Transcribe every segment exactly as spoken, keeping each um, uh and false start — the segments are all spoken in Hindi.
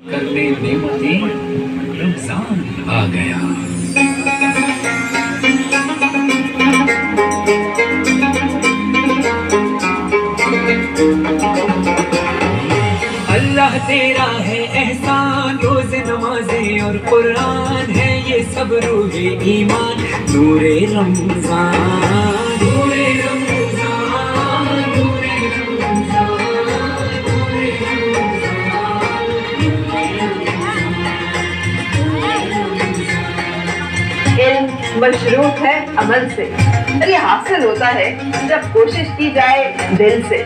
करने नेमतें रमजान आ गया। अल्लाह तेरा है एहसान, रोज़ नमाज़ें और कुरान है ये सब रूहे ईमान। नूरे रमजान नूरे रमजान नूरे रमजान नूरे रमजान। इल्म मशरूफ है अमल से, और ये हासिल होता है जब कोशिश की जाए दिल से।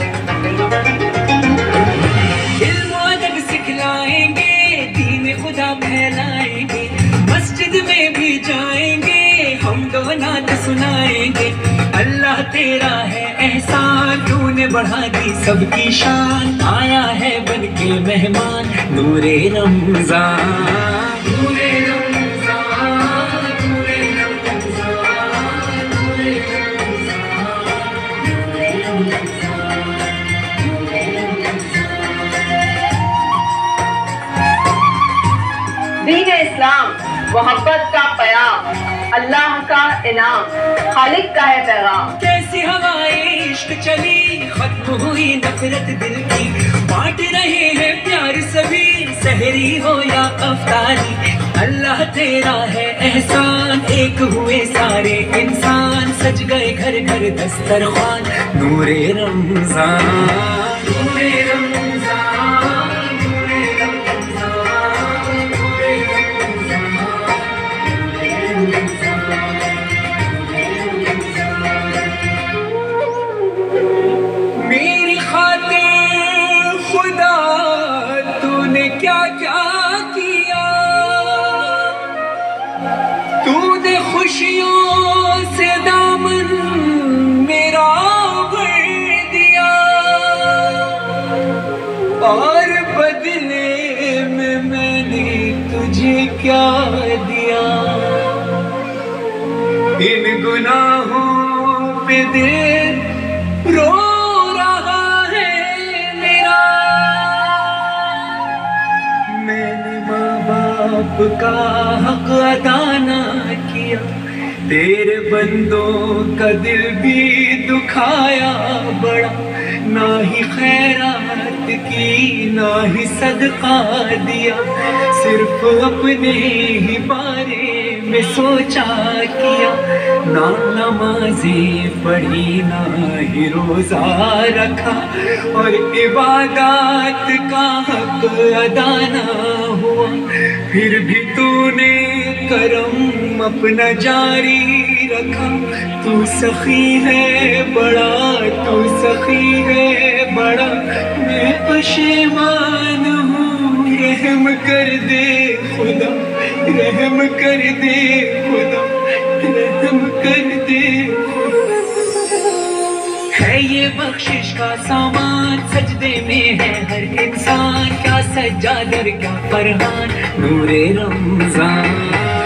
सिखलाएंगे, दीन खुदा फैलाएंगे, मस्जिद में भी जाएंगे, हम दो नात सुनाएंगे। अल्लाह तेरा है एहसान, तूने बढ़ा दी सबकी शान। आया है बन के मेहमान नूरे रमजान नूरे रमजान नूरे रमजान नूरे दीन इस्लाम मोहब्बत का पयाम, अल्लाह का इनाम, खालिक का है पैगाम। कैसी हवाएं इश्क चली, खत्म हुई नफरत दिल की, बांट रहे हैं प्यार सभी, सहरी हो या अफ्तारी। अल्लाह तेरा है एहसान, एक हुए सारे इंसान, सज गए घर घर दस्तरखान नूरे रमजान नूरे रमजान नूरे रमजान नूरे मेरी खातिर खुदा तूने क्या क्या किया, तूने खुशियों से दामन मेरा भर दिया, और बदले में मैंने तुझे क्या दिया। इन गुनाहों पे दिल रो रहा है मेरा, मैंने माँ बाप का हक अदा ना किया, तेरे बंदों का दिल भी दुखाया बड़ा। ना ही खैरात की ना ही सदका दिया, सिर्फ अपने ही बारे में सोचा किया। ना नमाज़ें पढ़ी ना ही रोज़ा रखा, और इबादत का हक अदा ना हुआ। फिर भी तूने करम अपना जारी रखा, तू सखी है बड़ा तू सखी है बड़ा। मैं पशेमान हूँ, रहम कर दे खुदा रहम कर दे खुदा रहम कर दे। है ये बख्शिश का सामान, सजदे में है हर इंसान, क्या सज्जादर क्या फरहान नूरे रमजान।